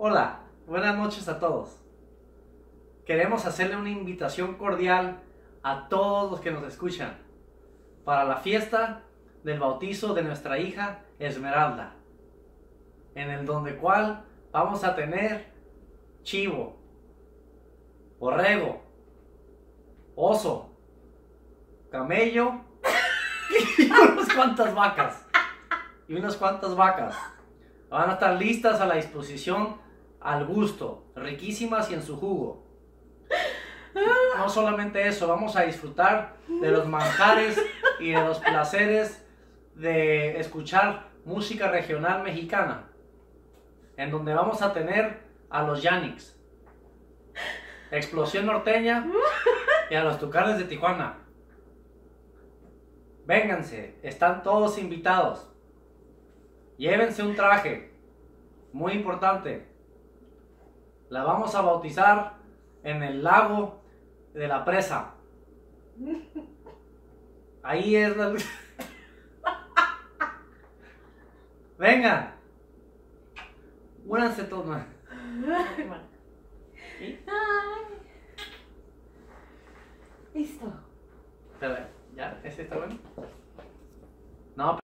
Hola, buenas noches a todos. Queremos hacerle una invitación cordial a todos los que nos escuchan para la fiesta del bautizo de nuestra hija Esmeralda, en el donde cual vamos a tener chivo, borrego, oso, camello y unas cuantas vacas. Van a estar listas a la disposición, al gusto, riquísimas y en su jugo. No solamente eso, vamos a disfrutar de los manjares y de los placeres de escuchar música regional mexicana, en donde vamos a tener a los Yanix, Explosión Norteña y a los Tucanes de Tijuana. Vénganse, están todos invitados. Llévense un traje, muy importante. La vamos a bautizar en el lago de la presa. Ahí es la... Vengan. Únanse todos. ¿Sí? Listo. Espera, ¿ya? ¿Ese está bueno? No.